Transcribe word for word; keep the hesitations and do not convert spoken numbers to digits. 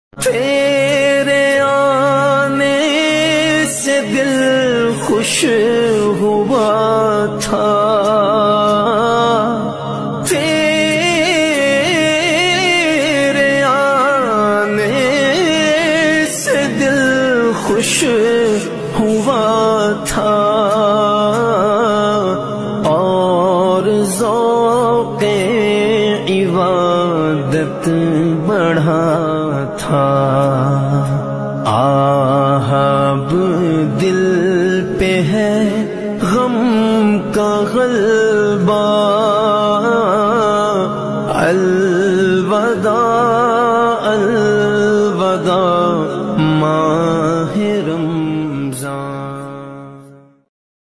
तेरे आने से दिल खुश हुआ था, तेरे आने से दिल खुश हुआ था और ज़ौक़े इबादत बढ़ा था। आह अब दिल पे है गम का ग़ल्बा,